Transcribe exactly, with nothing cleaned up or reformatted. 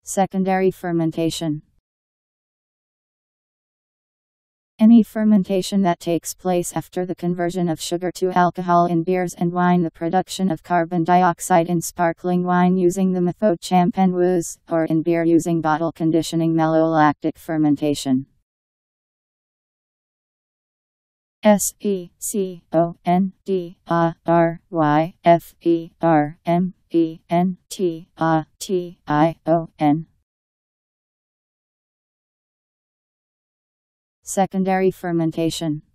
Secondary fermentation. Any fermentation that takes place after the conversion of sugar to alcohol in beers and wine, the production of carbon dioxide in sparkling wine using the method champagnewise, or in beer using bottle conditioning malolactic fermentation. S E C O N D A R Y F E R M E N T A T I O N. Secondary fermentation.